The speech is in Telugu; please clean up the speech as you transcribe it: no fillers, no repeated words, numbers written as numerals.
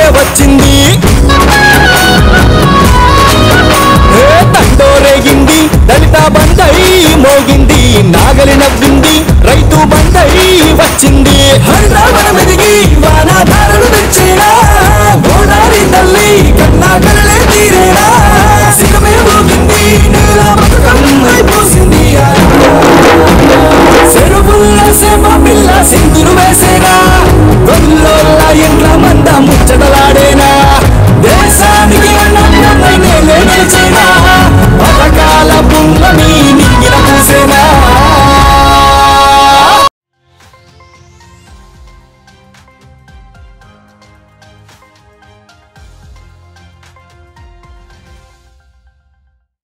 వచ్చింది తండోరేగింది దళిత బందై మోగింది నాగలి నవ్వింది రైతు బందై వచ్చింది హరిద్రావరం ఎదిగి వానాధారలు తెచ్చేనా గోదావరి తల్లి కన్నా కలలే తీరేనా సిగమే మోగింది నేల బతుకం అయిపోసింది చెరువుల్లో సేమ పిల్ల సింధులు వేసేనా గొల్లోళ్ళ ఎంట్ల మంద ముచ్చటలాడేనా దేశానికి అన్నం నేలే నిలిచేనా